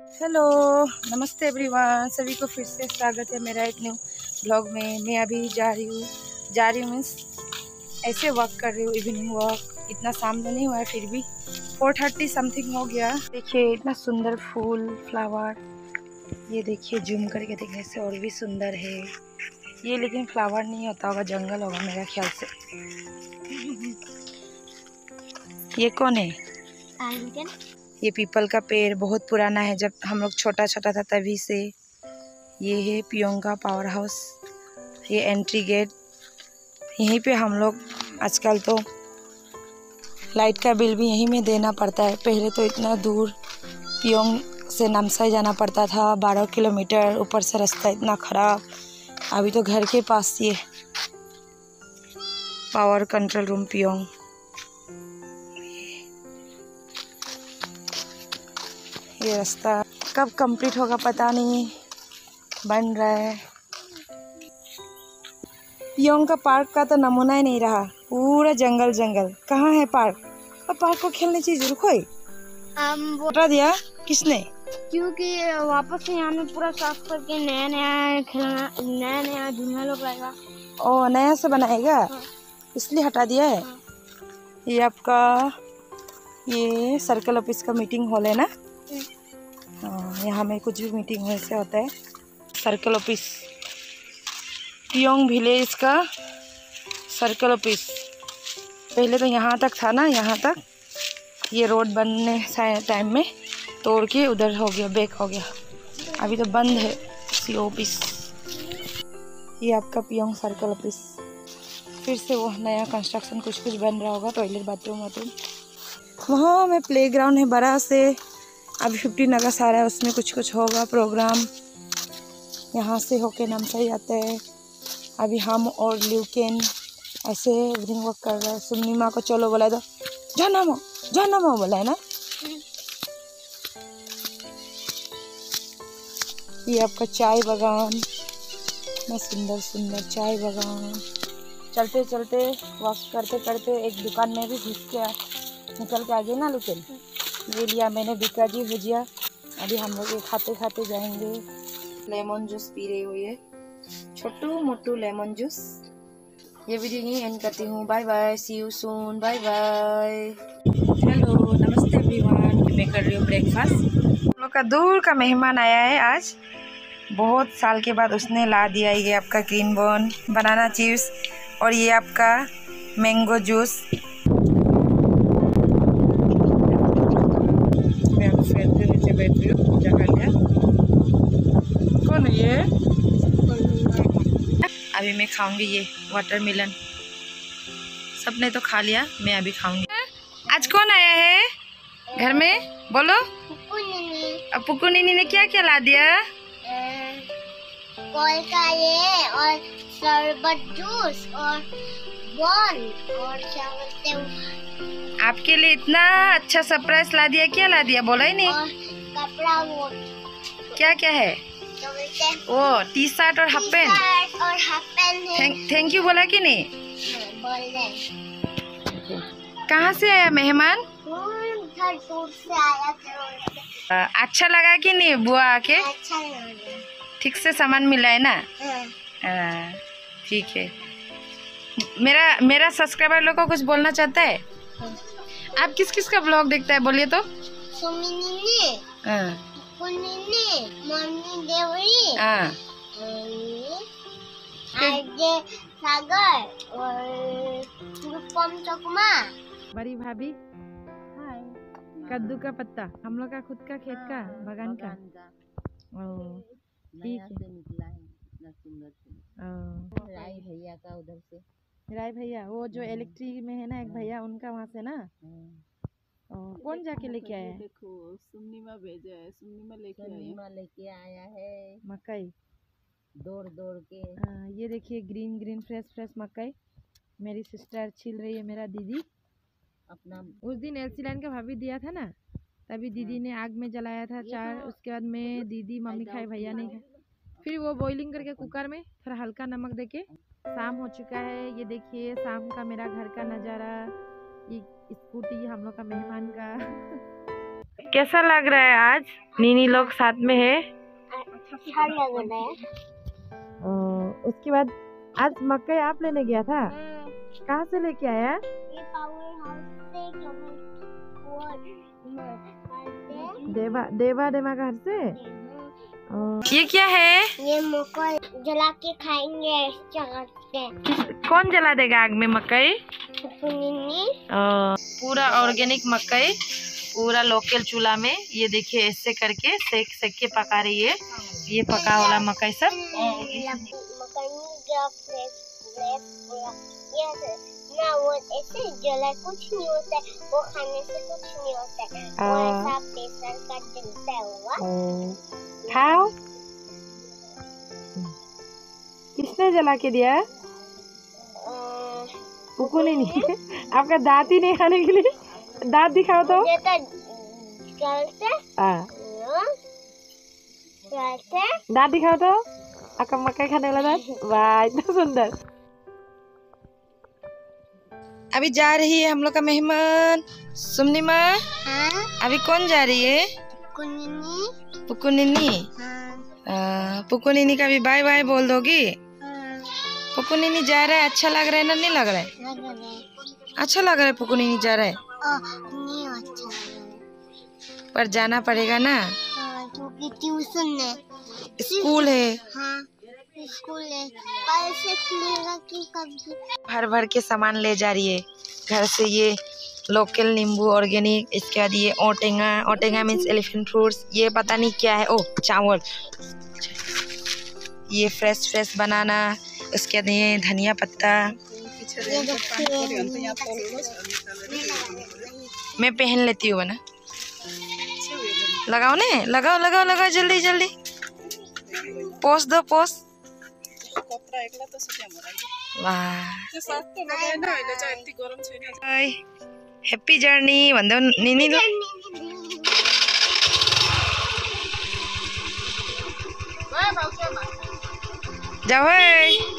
Hello, नमस्ते everyone, सभी को फिर से स्वागत है मेरा एक न्यू ब्लॉग में। मैं अभी जा रही हूँ मीन्स ऐसे वॉक कर रही हूँ, इवनिंग वॉक। इतना शाम तो नहीं हुआ है, फिर भी 4:30 समथिंग हो गया। देखिए इतना सुंदर फूल फ्लावर, ये देखिए जूम करके देखने से और भी सुंदर है ये, लेकिन फ्लावर नहीं होता होगा, जंगल होगा मेरा ख्याल से। ये कौन है? ये पीपल का पेड़ बहुत पुराना है, जब हम लोग छोटा छोटा था तभी से। ये है पियोंगा पावर हाउस, ये एंट्री गेट। यहीं पे हम लोग आजकल तो लाइट का बिल भी यहीं में देना पड़ता है। पहले तो इतना दूर पियोंग से नामसाई जाना पड़ता था, 12 किलोमीटर, ऊपर से रास्ता इतना ख़राब। अभी तो घर के पास ये पावर कंट्रोल रूम पियोंग। ये रास्ता कब कंप्लीट होगा पता नहीं, बन रहा है। पियोंग का पार्क का तो नमूना ही नहीं रहा, पूरा जंगल जंगल। कहाँ है पार्क? और पार्क को खेलने चीज रुको हटा दिया किसने? क्योंकि वापस से यहाँ में पूरा साफ करके नया नया खिलौना, नया नया झूला लोग लाएगा। ओ, नया से बनाएगा? हाँ। इसलिए हटा दिया है। हाँ। ये आपका ये सर्कल ऑफिस का मीटिंग हॉल है ना? हाँ, यहाँ में कुछ भी मीटिंग हो ऐसे होता है। सर्कल ऑफिस, पियोंग विलेज का सर्कल ऑफिस। पहले तो यहाँ तक था ना, यहाँ तक। ये रोड बनने टाइम में तोड़ के उधर हो गया, बैक हो गया। अभी तो बंद है सी ऑफिस। ये आपका पियोंग सर्कल ऑफिस। फिर से वो नया कंस्ट्रक्शन कुछ बन रहा होगा, टॉयलेट बाथरूम वाथरूम। वहाँ में प्ले ग्राउंड है बड़ा से, अभी 15 अगस्त आ रहा है, उसमें कुछ होगा प्रोग्राम। यहाँ से होके नामसाई आते हैं। अभी हम और ल्यूकेन ऐसे इवनिंग वॉक कर रहे हैं। सुन्नी माँ को चलो बोला तो जाना बोला है ना। ये आपका चाय बागान, इतना सुंदर सुंदर चाय बागान। चलते चलते वॉक करते करते एक दुकान में भी घुस के निकल के आ गए ना। लेकिन ये लिया मैंने बिका जी भुजिया। अभी हम लोग ये खाते खाते जाएंगे। लेमन जूस पी रही हुई है, छोटू मोटू लेमन जूस। ये वीडियो यहीं एंड करती हूँ। Bye bye, see you soon, bye bye. Hello, नमस्ते एवरीवन। मैं कर रही हूँ ब्रेकफास्ट। हम लोग का दूर का मेहमान आया है आज, बहुत साल के बाद उसने ला दिया ये आपका ग्रीन बोन बनाना चिप्स और ये आपका मैंगो जूस। मैं अब फैन के नीचे बैठ रही हूँ, पूजा कर लिया। कौन है ये? अभी मैं खाऊंगी ये वाटरमेलन। सबने तो खा लिया, मैं अभी खाऊंगी। आज कौन आया है घर में? बोलो। अब पुक्कू नीनी ने क्या क्या ला दिया? कॉल का ये और शरबत जूस और बॉल और क्या बोलते हैं, आपके लिए इतना अच्छा सरप्राइज ला दिया। क्या ला दिया बोला ही नहीं। और कपड़ा वो क्या क्या है? क्या बोलते हैं, वो टी शर्ट और हाफ पैंट और हाफ पैंट है। थैंक यू बोला कि नहीं? बोल रहे कहाँ से आया मेहमान? घर दूर से आया था। अच्छा लगा कि नहीं बुआ आके? अच्छा लगा। ठीक से सामान मिला है ना? ठीक है। मेरा सब्सक्राइबर लोग को कुछ बोलना चाहता है? आप किस किस का ब्लॉग देखता है बोलिए तो? सुमिनी, मम्मी देवरी, आरजे सागर और रूपम चकमा। बड़ी भाभी हाय। कद्दू का पत्ता, हम लोग का खुद का खेत का बगान का। ठीक है, निकला है इतना सुंदर से। राय भैया का उधर से। राय भैया, वो जो इलेक्ट्रिक में है ना एक भैया, उनका वहाँ से ना। कौन जाके लेके आया है? देखो सुन्नीमा भेजा है, सुन्नीमा लेके आया है मकई दौड़ दौड़ के। ये देखिए ग्रीन ग्रीन फ्रेश फ्रेश मकई मेरी सिस्टर छील रही है, मेरा दीदी। अपना उस दिन एलसी लाइन का भाभी दिया था ना, तभी दीदी ने आग में जलाया था चार। उसके बाद में दीदी मम्मी खाए, भैया नहीं खाए। फिर वो बॉइलिंग करके कुकर में थोड़ा हल्का नमक देके। शाम हो चुका है, ये देखिए शाम का मेरा घर का नज़ारा। ये स्कूटी हम लोग का मेहमान का कैसा लग रहा है आज? नीनी लोग साथ में है। अच्छा लग रहा है। उसके बाद आज मकई आप लेने गया था? कहाँ से लेके आया? ये पावर हाउस से देवा घर से। ये क्या है? ये मकई जला के खाएंगे चलाते। कौन जला देगा आग में मकई? नीनी। पूरा ऑर्गेनिक मकई, पूरा लोकल चूल्हा में। ये देखिए ऐसे करके सेक के पका रही है। ये पका वाला मकई सब। ना वो ऐसे जला कुछ नहीं होता है, वो खाने से कुछ नहीं होता है, वो ऐसा प्रेशर का जलता है हुआ। खाओ। किसने जला के दिया? पुकू ने नहीं। आपका दांत ही नहीं खाने के लिए। दांत दिखाओ तो। दांत दिखाओ तो। आपका मकई खाने वाला दांत। वाह इतना सुंदर। अभी जा रही है हम लोग का मेहमान सुमनी माँ। हाँ? अभी कौन जा रही है? पुकू नीनी। पुकू नीनी का भी बाय बाय बोल दोगी? पुकू नीनी जा रहा है। अच्छा लग रहा है ना? नहीं लग रहा है? अच्छा लग रहा है पुकू नीनी जा रहा है। नहीं अच्छा लग रहा है। पर जाना पड़ेगा ना, क्योंकि ट्यूशन है, स्कूल है। हाँ स्कूल है, कल से खुलेगा कि कभी। भर के सामान ले जा रही है घर से। ये लोकल नींबू ऑर्गेनिक, इसके बाद ये ओटेंगा मीन्स एलिफेंट फ्रूट्स। ये पता नहीं क्या है। ओ चावल। ये फ्रेश बनाना। उसके बाद ये धनिया पत्ता। मैं पहन लेती हूँ ना। लगाओ ने, लगाओ जल्दी पोस्ट दो पोस्ट। वाह हैप्पी जर्नी भन्दै निनी। जाऊ है।